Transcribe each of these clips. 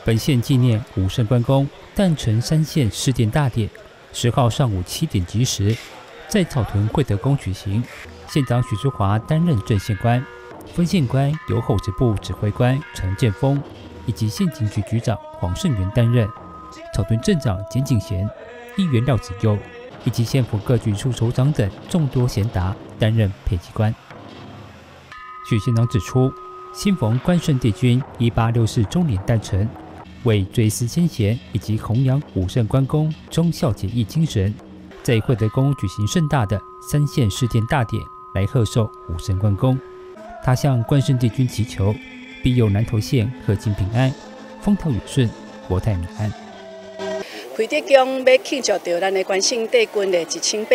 本县纪念武圣关公诞辰3县市电大典，10号上午7点吉时，在草屯惠德宫举行。县长许淑华担任正县官，分县官由后指部指挥官陈建峰以及县警局局长黄胜元担任。草屯镇长简景贤、议员廖子佑以及县府各局处首长等众多贤达担任配给官。许县长指出，新逢关圣帝君1864周年诞辰，为追思先贤以及弘扬武圣关公忠孝节义精神，在惠德宫举行盛大的3县市电大典，来贺寿武圣关公。他向关圣帝君祈求，庇佑南投县和亲平安，风调雨顺，国泰民安。 惠德宫要庆祝到咱的关圣帝君的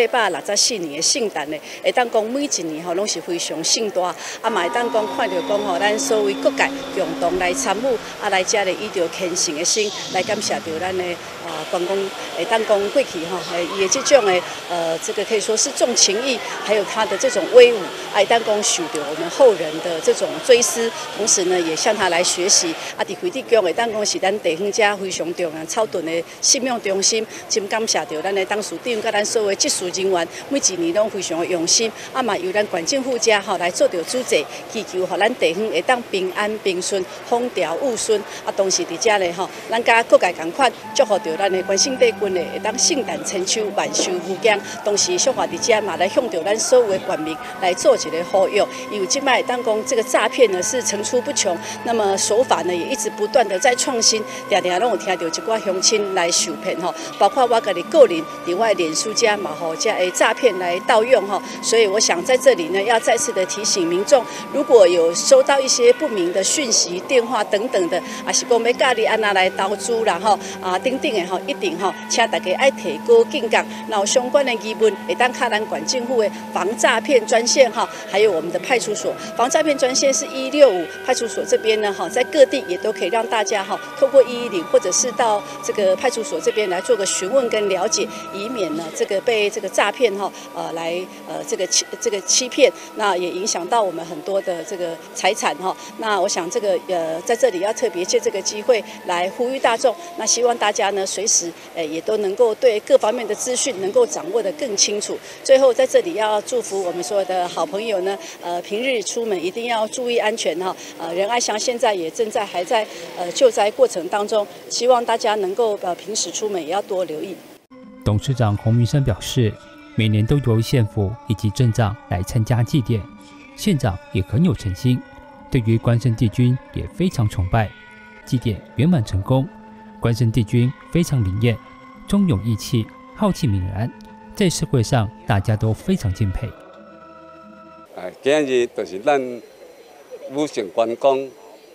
1864年的圣诞呢，会当讲每一年拢是非常盛大，嘛会当讲看到讲咱所有各界共同来参与，来遮咧以着虔诚的心来感谢到咱的关公，会当讲过去伊的这种的这个可以说是重情义，还有他的这种威武，会当讲受到我们后人的这种追思，同时呢也向他来学习。伫惠德宫会当讲是咱地方遮非常重要草屯的信仰中心，真感谢到咱的董事长甲咱所有的技术人员，每一年拢非常的用心，嘛由咱县政府遮来做着主责，祈求咱地方会当平安平顺、风调雨顺。同时伫遮咧咱甲各界共款，祝福到咱的关圣帝君会当圣诞千秋、万寿无疆。同时，小华伫遮嘛来向着咱所有的县民来做一个呼吁，因为即摆当讲这个诈骗呢是层出不穷，那么手法呢也一直不断的在创新，常常拢有听到一寡乡亲来受骗包括我家己个人伫我的脸书遮嘛遮的诈骗来盗用所以我想在这里呢要再次的提醒民众，如果有收到一些不明的讯息、电话等等的，是讲要教你安那来投资啦等等的一定请大家爱提高警觉，然后相关的疑问会当卡咱县政府的防诈骗专线还有我们的派出所防诈骗专线是165，派出所这边呢在各地也都可以让大家透过110或者是到这个派出所这边来做个询问跟了解，以免呢这个被这个诈骗来这个欺骗，那也影响到我们很多的这个财产那我想这个在这里要特别借这个机会来呼吁大众，那希望大家呢随时也都能够对各方面的资讯能够掌握得更清楚。最后在这里要祝福我们所有的好朋友呢，平日出门一定要注意安全仁爱乡现在也还在救灾过程当中，希望大家能够平时出门也要多留意。 董事长洪明生表示，每年都由县府以及镇长来参加祭典，县长也很有诚心，对于关圣帝君也非常崇拜。祭典圆满成功，关圣帝君非常灵验，忠勇义气，浩气凛然，在社会上大家都非常敬佩。 今日就是咱武圣关公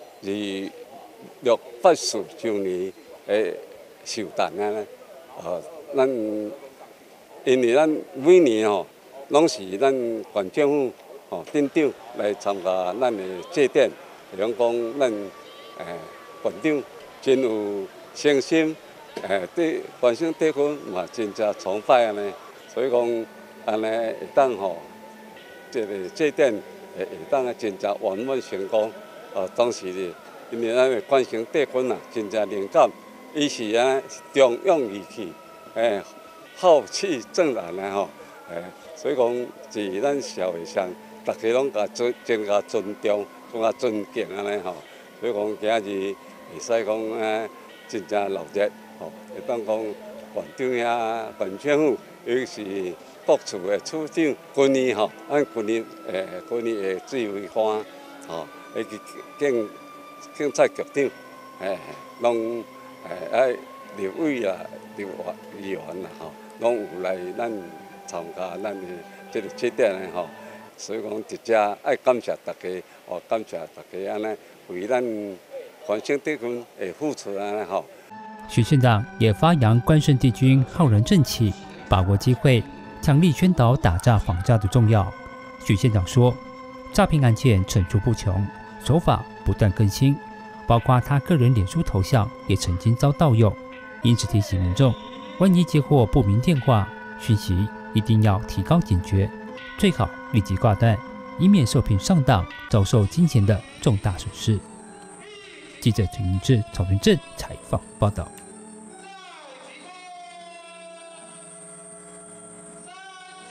2684周年的寿诞咱因为咱每年拢是咱县政府镇长来参加咱的祭典，比方讲咱县长真有诚心，对关圣帝君嘛真正崇拜安尼，所以讲安尼会当这个祭典会当真正圆满成功。当时呢，因为咱的关圣帝君真正灵感，伊是忠勇义气，浩气正然所以讲是咱社会上大家拢真甲尊重，真尊敬安尼所以讲今日会使讲真正热烈会当讲县长呀、县政府，尤其是各处的处长，今年按今年的水委会警察局长，拢爱立委啦、议员啦拢有来咱参加咱的这个祭典所以讲直接爱感谢大家，感谢大家安尼为咱关圣帝君的付出安尼许县长也发扬关圣帝君浩然正气，把握机会，强力宣导打诈防诈的重要。许县长说，诈骗案件层出不穷，手法不断更新，包括他个人脸书头像也曾经遭盗用，因此提醒民众，万一接获不明电话讯息，一定要提高警觉，最好立即挂断，以免受骗上当，遭受金钱的重大损失。 记者陈明志、曹云正采访报道。